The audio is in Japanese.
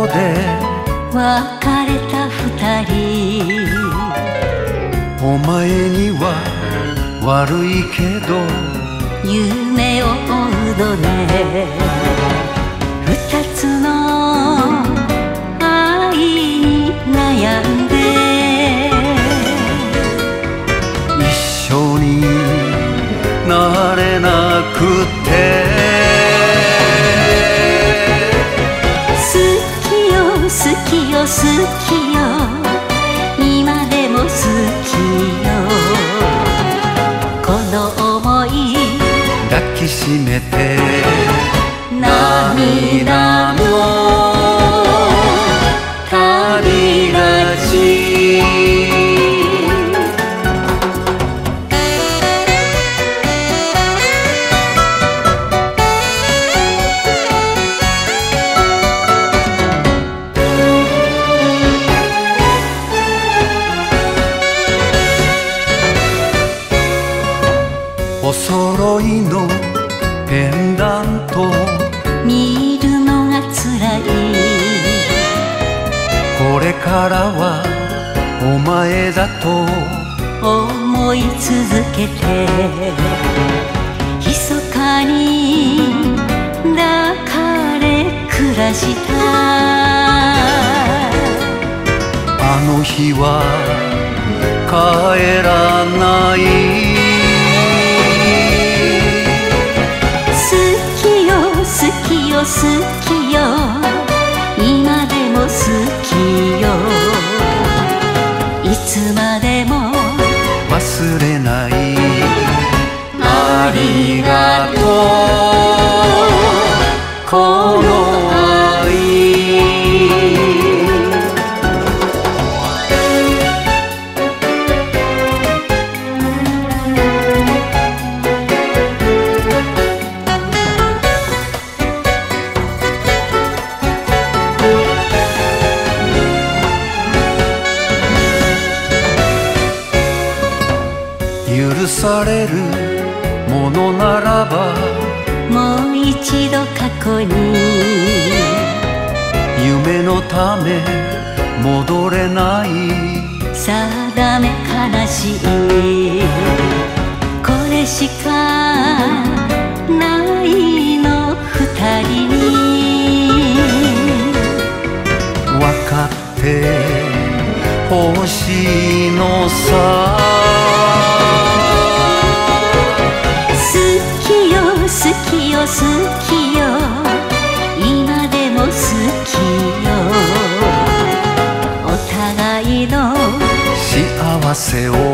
で別れた二人、 お前には悪いけど夢を追うのね。二つの愛に悩んで一緒になれなくて、 好きよ好きよ好きよ、今でも好きよ。この想い抱きしめて涙の旅立ち。 お揃いのペンダント見るのがつらい。 これからはお前だと思い続けて密かに抱かれ暮らした。 あの日は帰らない。 好きよ好きよ好きよ、今でも好きよ。いつまでも忘れない。ありがとうこの愛。許されるものならばもう一度過去に。 夢のため戻れない。 定め悲しい、これしかないの二人に。 分かってほしいのさ。 好きよ好きよ好きよ、今でも好きよ。お互いの幸せを